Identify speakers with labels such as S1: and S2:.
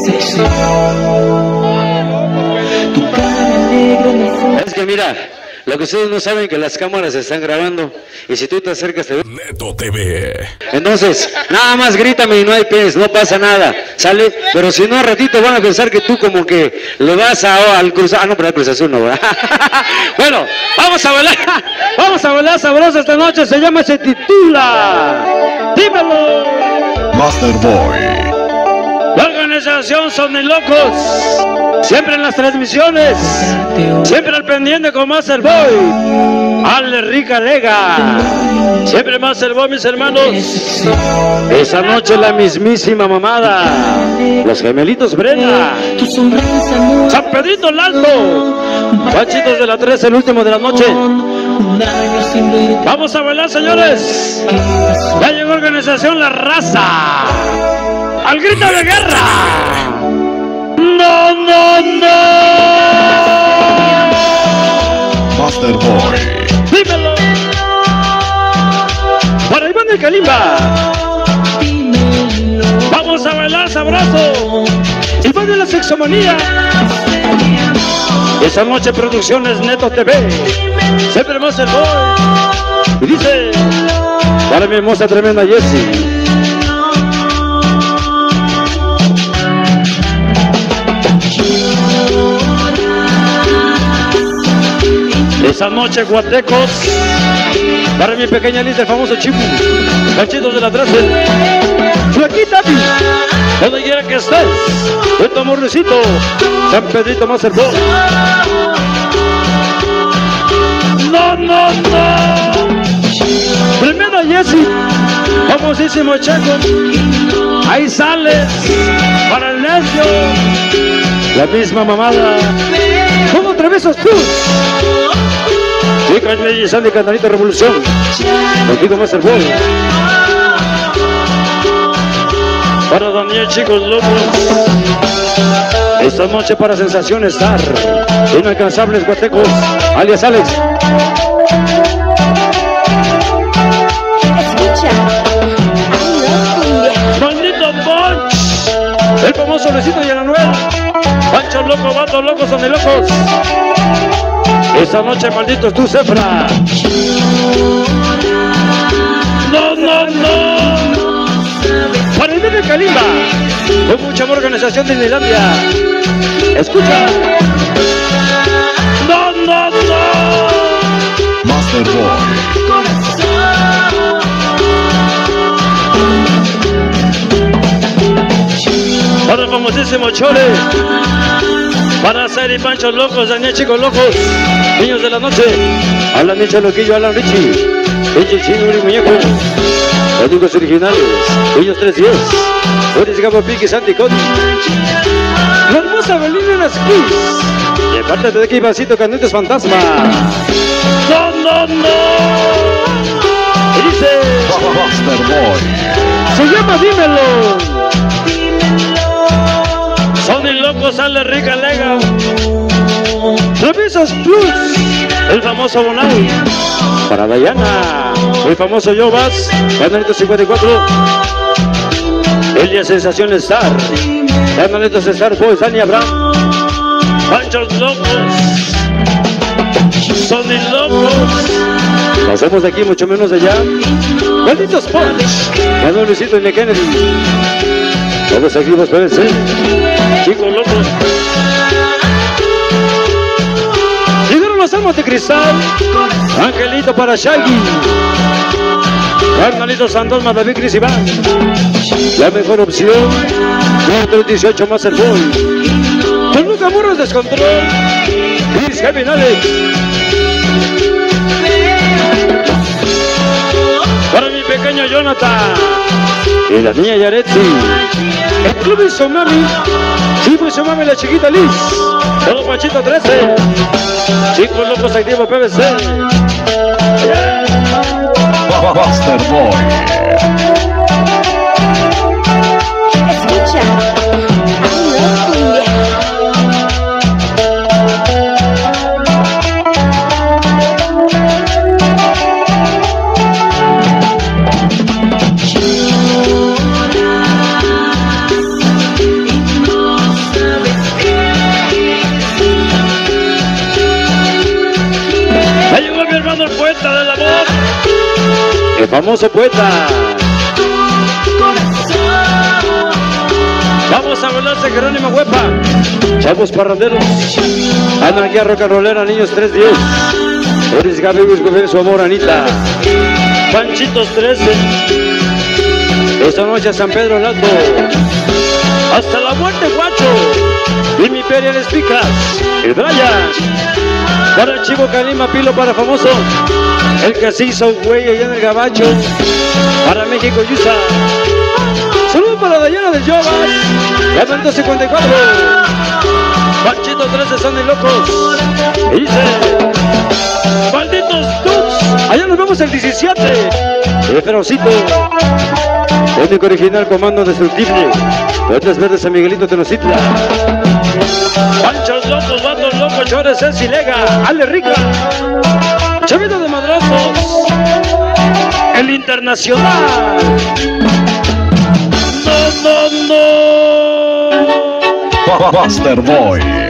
S1: Es que mira, lo que ustedes no saben es que las cámaras se están grabando y si tú te acercas te ves.
S2: Neto TV.
S1: Entonces, nada más grítame y no hay pez, no pasa nada, ¿sale? Pero si no, al ratito van a pensar que tú como que le vas al Cruz... Ah, no, pero al Cruz Azul no, ¿verdad? Bueno, vamos a bailar sabroso esta noche, se titula Dímelo.
S2: Master Boy.
S1: La organización Son de Locos, siempre en las transmisiones, siempre al pendiente con Master Boy, Ale Rica Lega, siempre Master Boy, mis hermanos. Esa noche la mismísima mamada, los gemelitos Brena, San Pedrito el Alto, Panchitos de la 3, el último de la noche. Vamos a bailar, señores. Ya llegó organización La Raza. ¡Al grito de guerra! ¡No, no, no!
S2: Master Boy.
S1: ¡Dímelo! ¡Para Iván de Kalimba! ¡Vamos a bailar sabroso! ¡Iván de la Sexomanía! Esa noche Producciones Neto TV. Siempre Master Boy. Y dice, para mi hermosa tremenda Jessie. Esa noche Guatecos, para mi pequeña lista, el famoso Chipu, Panchitos de la 13, Flaquita, donde quiera que estés, de tu amorcito, San Pedrito Master Boy. No, no, no. Tremenda Jessie, famosísimo Chaco, ahí sales, para el necio, la misma mamada, como Trevesos Plus. Chicas, Leyes, Sandy, Cantanito Revolución. Contigo Master Boy. Para Daniel, chicos locos. Esta noche para Sensación Star. Inalcanzables Guatecos, alias Alex.
S3: Escucha.
S1: Maldito Punch. El famoso Luisito y Emanuel. Pancho loco, vatos locos, son de locos. Esta noche, malditos tú, Cefra. No, no, no. Para el de Kalimba, con mucha organización de Disneylandia. Escucha. No, no, no.
S2: Master Boy.
S1: Para el famosísimo Chole. Para Sari Pancho Locos, Daniel Chicos Locos, Niños de la Noche, Alan Nicho Loquillo, Alan Richie, Richie Chino, Uri Muñeco, los únicos originales, Niños 310, Boris Gabo Piqui, Santi Cody, la hermosa Belina en las Kiss, de parte de aquí Vasito Canditos Fantasma. No, no, no. Y dice,
S2: Master Boy.
S1: se llama Dímelo. Son de Locos, sale Rica Lega, Trevisas Plus, el famoso Bonai, para Dayana, el famoso Yobas, Canalito 54, Elia Sensación Star, Canalitos Star Boys, Dani Abraham, Panchos Locos, Son de Locos, pasamos de aquí mucho menos de allá, Malditos Punch, Manuel Luisito y Kennedy, todos activos PVC. Chicos locos. Llegaron las almas de cristal. Angelito para Shaggy. Carnalito Santos, David Cris Iván. La mejor opción. 418 Master Boy. Con Luca Murros Descontrol. Chris Kevin Alex. Para mi pequeño Jonathan. Y la niña Yaretsi. El club hizo mami. Chico hizo mami, la chiquita Liz. Todo Panchito 13. Chicos locos activo PVC.
S2: Master Boy.
S3: Escucha.
S1: famoso poeta. Vamos a volarse Jerónimo Huepa, chavos parranderos, anarquía rock and rollera, niños 310, Boris Gaby, Guzgubel, su amor, Anita, Panchitos 13, esta noche a San Pedro Lato, hasta la muerte, guacho, y mi Imperial Speakers, el Brian, para el Chivo Calima, Pilo para famoso, el que se hizo güey allá en el Gabacho, para México, Yusa. Saludos para Dayana de Yobas, Lamento 54, Panchito 13, son de locos. Y dice, malditos dudes, allá nos vemos el 17, el Ferocito, único original, comando destructible, Botas Verdes, San Miguelito, Tenocitla, Panchos locos, vatos locos, chores, es Ilega, Ale Rica, Chavito de Madrazos, el Internacional.
S2: Buster Boy.